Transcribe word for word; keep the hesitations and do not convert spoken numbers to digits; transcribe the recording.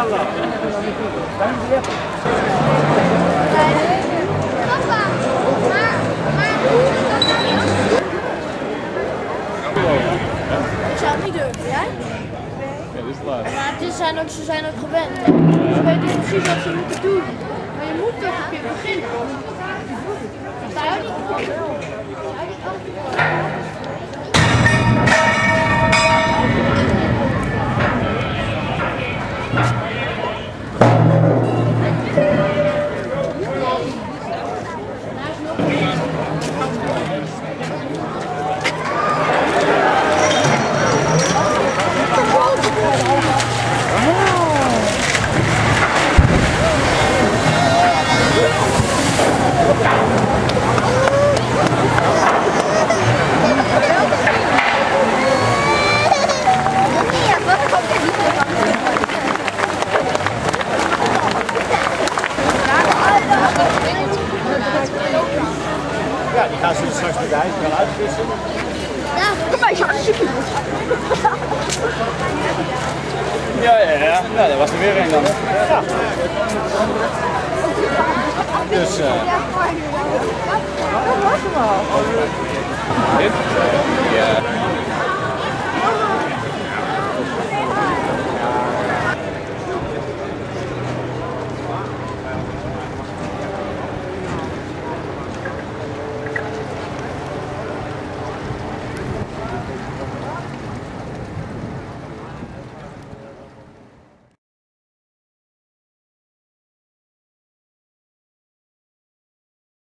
Ik zou het niet durven, jij? Ja, dit is het laatste. Maar het is zijn ook, ze zijn ook gewend. Ze weten precies wat ze moeten doen. Maar je moet toch een keer beginnen. Sta je niet voor? Ja, die gaan ze straks met de ijs gaan uitvissen. Ja, kom maar, hartstikke goed. Ja, ja, ja. Nou, daar was er weer een dan. Ja. Dus, uh... Dat was hem al. Dit? Ja.